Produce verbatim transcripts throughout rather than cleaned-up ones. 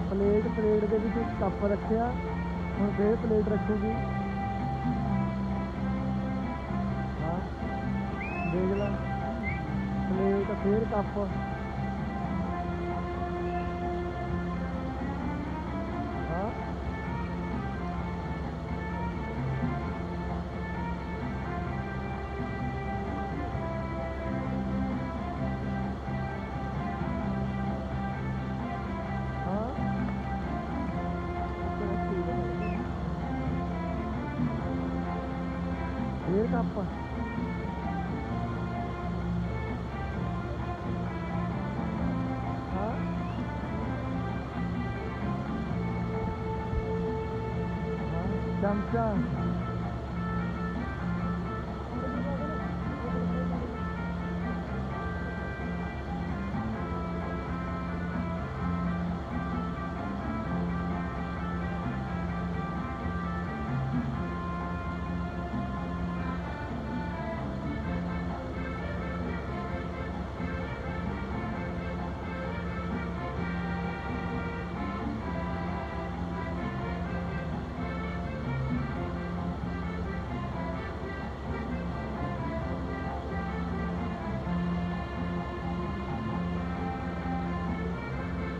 Plate plate के विच cup रखिया हुण फिर प्लेट रखूगी। हाँ देख ला प्लेट फिर कप हाँ फिर कप हाँ हाँ चमचा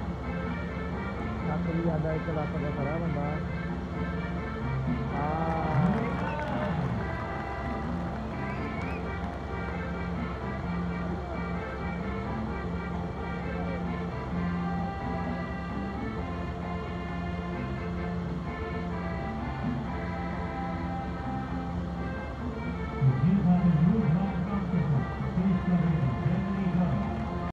भी ज़्यादा एक लाख का खड़ा बंदा। हाँ